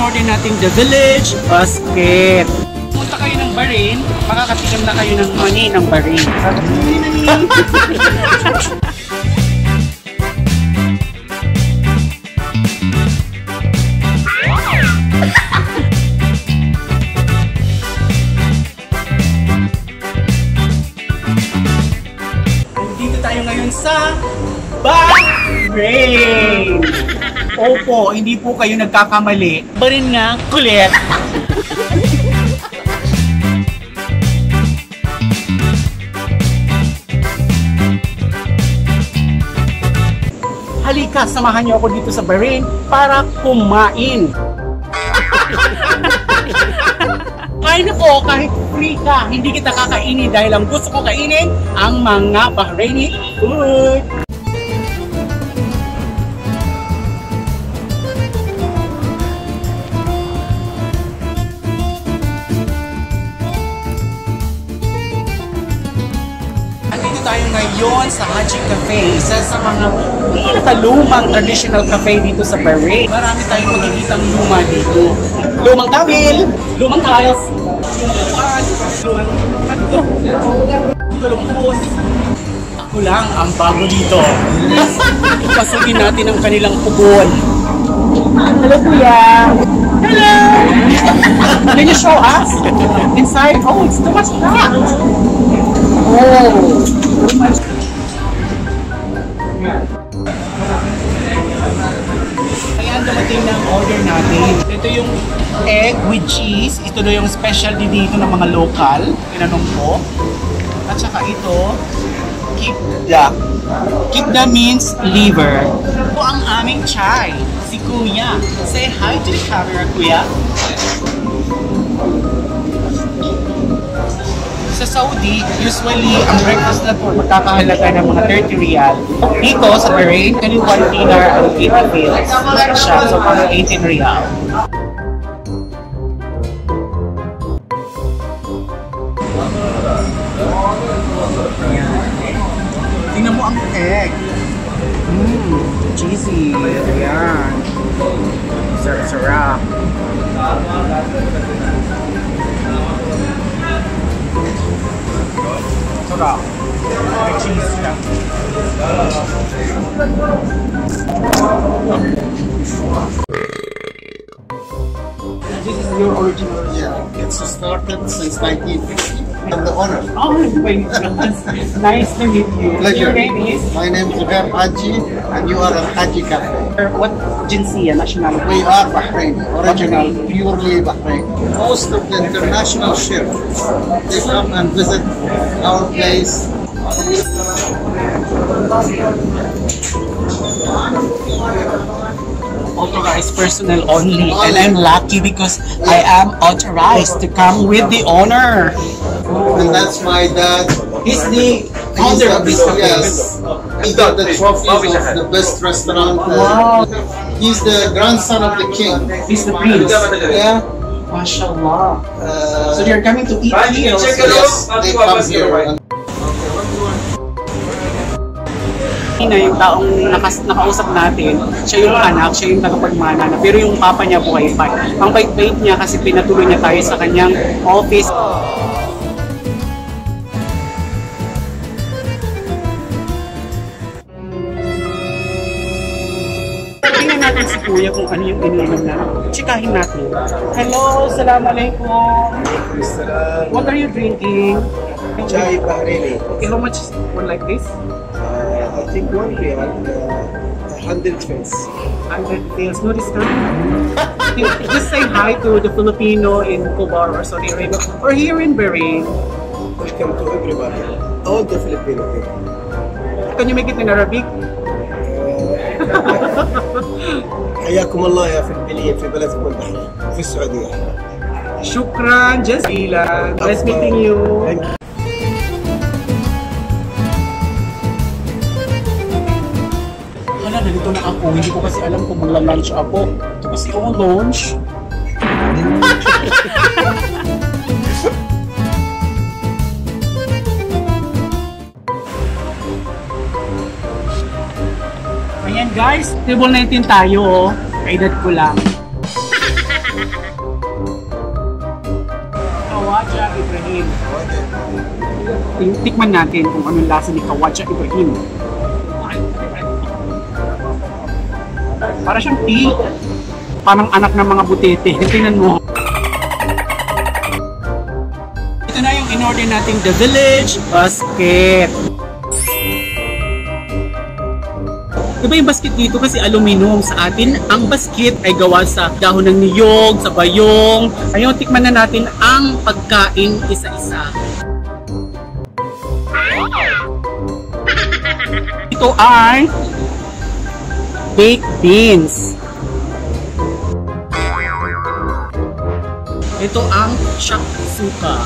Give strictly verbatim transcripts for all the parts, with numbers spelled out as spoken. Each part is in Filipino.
in-order natin the Village Basket. Punta kayo ng Bahrain, makakatikim na kayo ng money ng Bahrain. Dito tayo ngayon sa Bahrain. Opo, hindi po kayo nagkakamali. Bahrain nga, kulit. Halika, samahan niyo ako dito sa Bahrain para kumain. Kain ako kahit free ka, hindi kita kakainin dahil ang gusto ko kainin ang mga Bahraini food. Andito tayo ngayon sa Haji Cafe, isa sa mga pinakalumang traditional cafe dito sa Bahrain. Marami tayong makikitang luma dito. Lumang tawil, lumang tiles, lumang upuan, lumang kanto, lumang post. Ako lang ang bago dito. Pasugin natin ang kanilang pugon. Hello, kuya. Hello! Can you show us inside? Oh, it's too much crap. Oh, too much. Ayan, dumating na ang order natin. Ito yung egg with cheese. Ito na yung specialty dito ng mga local. Tinanong ko. At saka ito, kibda. Kibda means liver. Ito ang aming chai. Si Kuya. Say hi to the camera, Kuya. Sa Saudi, usually, ang breakfast na po magkakahalaga ng mga thirty riyal. Dito, sa Bahrain, kani one dinar ang eighty fils. Siya, so parang eighteen riyal. Tingnan mo ang egg. Mmm, cheesy. Ayan. Sarap-sarap. Sarap. May cheese ka. This is your original? Yeah, it's started since nineteen fifty. I'm the owner. Oh my goodness. Nice to meet you. Pleasure. Your name is? My name is Zubair Haji, and you are at Haji Cafe. What jinsiya, nationality? We are Bahraini, original, purely Bahraini. Most of the international chefs, they come and visit our place. Authorized personnel only, and I'm lucky because I am authorized to come with the owner. And that's my dad. He's the founder of this cafe. Yes. He got the trophies of the best restaurant. Wow. He's the grandson of the king. He's the prince. Yeah. Mashallah. Uh, So they're coming to eat here. yes, they come here. Na yung taong nakas, nakausap natin, siya yung anak, siya yung tagapagmana na, pero yung papa niya buhay pa. Ang bait-bait niya kasi pinatuloy niya tayo sa kanyang office. Tingnan natin si Kuya kung ano yung iniinom na. Chikahin natin. Hello, assalamualaikum. What are you drinking? Chai Bahraini. Okay, how much is one like this? Uh, I think one real, uh, hundred fils. one hundred fils, no discount? Just say hi to the Filipino in Kubar or Saudi Arabia or here in Bahrain. Welcome to everybody. All the Filipino people. Can you make it in Arabic? حياكم الله يا فلبينيين في بلدكم البحرين في السعودية. Shukran, Jazilan. Nice meeting you. Thank you. Hala, nalito na ako. Hindi ko kasi alam kung magla-lunch ako. Ito kasi ako lunch. Ayan guys, table nineteen tayo oh. Kaedad ko lang. Ibrahim. Tikman natin kung anong lasa ni Khawaja Ibrahim. Para siyang tea. Parang anak ng mga butete. Tingnan mo. Ito na yung in-order nating The Village Basket. Diba yung basket dito kasi aluminum sa atin? Ang basket ay gawa sa dahon ng niyog, sa bayong. Ayun, tikman na natin ang pagkain isa-isa. Ito ay baked beans. Ito ang shakshuka.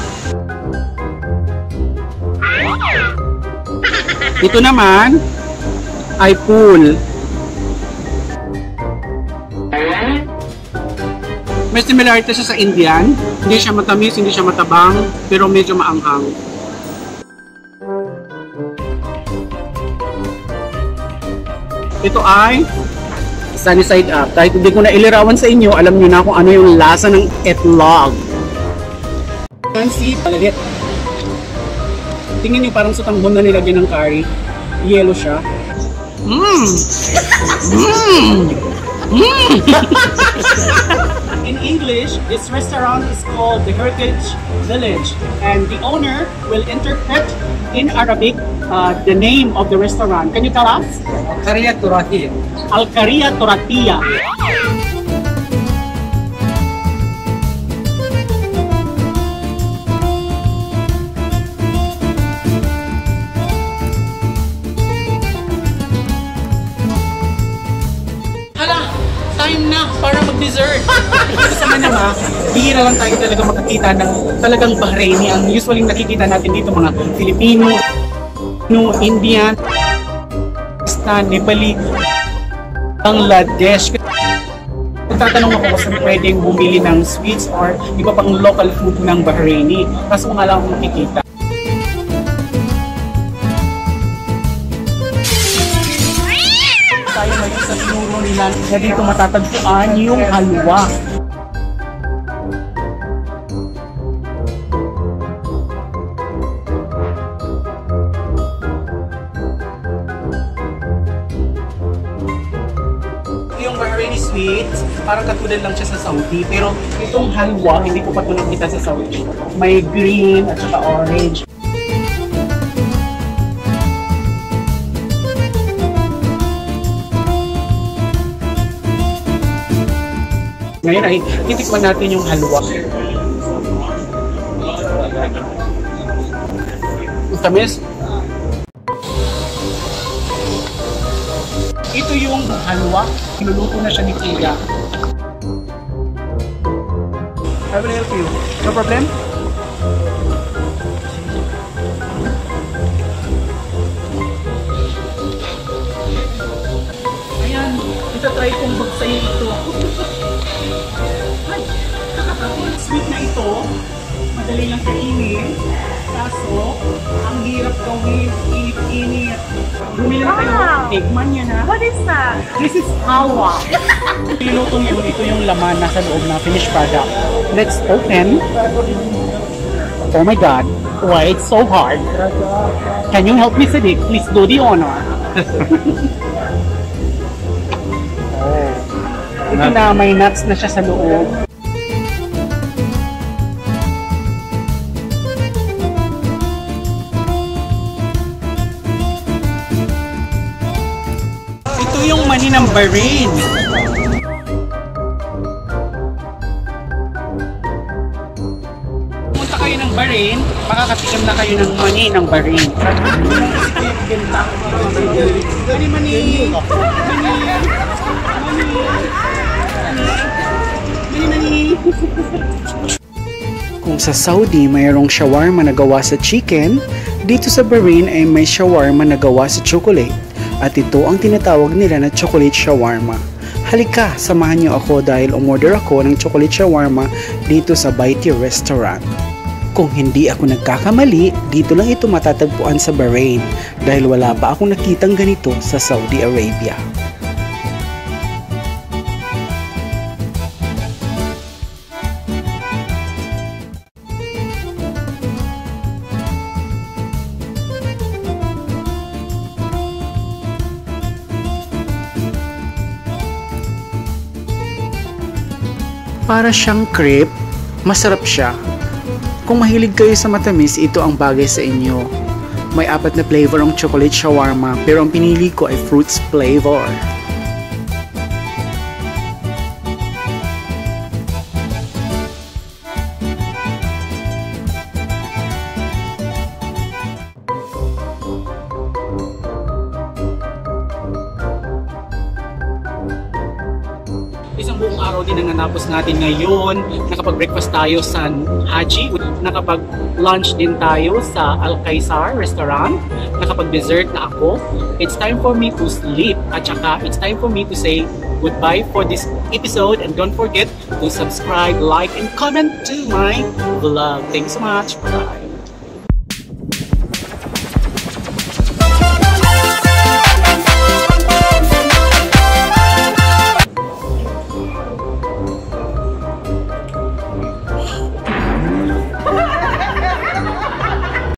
Ito naman ay pool. May similarity siya sa Indian. Hindi siya matamis, hindi siya matabang, pero medyo maanghang. Ito ay sunny side up. Kahit hindi ko na ilirawan sa inyo, alam niyo na kung ano yung lasa ng etlog. Fancy palalit. Tingnan niyo parang sa tanghon na nilagyan ng curry. Yellow siya. Mmm! Mmm! Mmm! In English, this restaurant is called the Heritage Village, and the owner will interpret in Arabic uh, the name of the restaurant. Can you tell us? Al-Qaria Turatiya. Al-Qaria Turatiya. Time na para mag-dessert. Sa Manama, bihira lang tayo talaga makakita ng talagang Bahraini. Ang usually nakikita natin dito mga Filipino, no, Indian, Pakistan, Nepali, Bangladesh. Kung tatanong ako kung pwedeng bumili ng sweets or iba pang local food ng Bahraini, kaso nga lang makikita. Tayo ngayon sa tinuro nila na dito matatagpuan yung halwa. Yung Bahraini sweets, parang katulad lang siya sa Saudi. Pero itong halwa, hindi ko pa ito nakita sa Saudi. May green at saka orange. Ngayon ay titikman natin yung halwa. Tamis. Ito yung halwa. Niluluto na siya ni Kuya. I will help you. No problem? Ayan. Ita-try kong bagsayin ito. Sweet na ito, madali lang kainin, kaso ang hirap gawin, init-init. Bumili na tayo, Wow. tikman niya na. What is that? This is halwa. Pilutong yun, ito yung laman nasa loob na finished product. Let's open. Oh my God, why it's so hard? Can you help me, Siddiq? Please do the honor. Oh. Ito na, may nuts na siya sa loob. Ito yung mani ng Bahrain. Pumunta kayo ng Bahrain, makakatikim na kayo ng mani ng Bahrain. Mani, mani, mani. Kung sa Saudi mayroong shawarma na gawa sa chicken, dito sa Bahrain ay may shawarma na gawa sa chocolate. At ito ang tinatawag nila na chocolate shawarma. Halika, samahan niyo ako dahil umorder ako ng chocolate shawarma dito sa Baiti Restaurant. Kung hindi ako nagkakamali, dito lang ito matatagpuan sa Bahrain dahil wala pa akong nakitang ganito sa Saudi Arabia. para siyang crepe. Masarap siya. Kung mahilig kayo sa matamis, ito ang bagay sa inyo. May apat na flavor ang chocolate shawarma, pero ang pinili ko ay fruits flavor. Isang buong araw din ang natapos natin ngayon. Nakapag-breakfast tayo sa Haji. Nakapag-lunch din tayo sa Alcaizar restaurant. Nakapag-dessert na ako. It's time for me to sleep. At saka, it's time for me to say goodbye for this episode. And don't forget to subscribe, like, and comment to my vlog. Thanks so much. Bye.